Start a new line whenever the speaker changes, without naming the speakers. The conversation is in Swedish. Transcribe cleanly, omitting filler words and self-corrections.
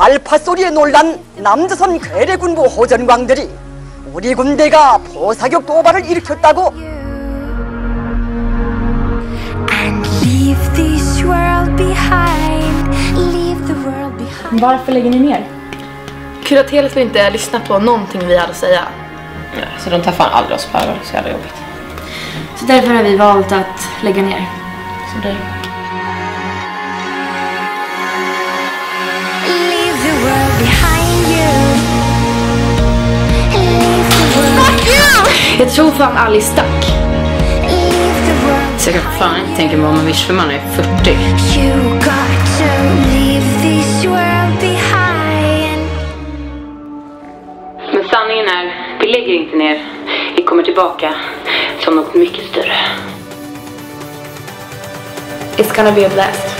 알파 소리에 놀란 남조선 괴뢰군부 호전광들이 우리 군대가 포사격 도발을 일으켰다고.
Varför lägger ni ner?
Kuratelet vill inte lyssna på någonting vi hade att säga.
Ja, så de tar fan aldrig oss på allvar, så jävla jobbigt.
Så därför har vi valt att lägga ner.
Så det...
Jag tror fan Ali stack.
Så jag kan fan inte tänka mig om man vish för man är 40. Men sanningen är, vi lägger inte ner. Vi kommer tillbaka som något mycket större.
It's gonna be a blast.